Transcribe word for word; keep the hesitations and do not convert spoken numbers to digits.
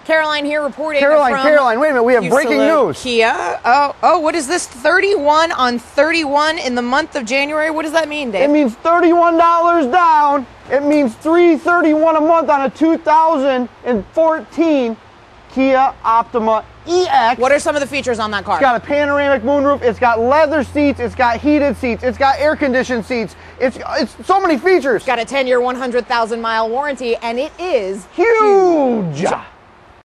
Caroline here reporting. Caroline, from Caroline, wait a minute. We have breaking Fuccillo, news. Kia. Oh, oh, what is this? thirty-one on thirty-one in the month of January. What does that mean, Dave? It means thirty-one dollars down. It means three thirty-one a month on a two thousand fourteen Kia Optima E X. What are some of the features on that car? It's got a panoramic moonroof. It's got leather seats. It's got heated seats. It's got air conditioned seats. It's it's so many features. It's got a ten year, one hundred thousand mile warranty, and it is huge. huge.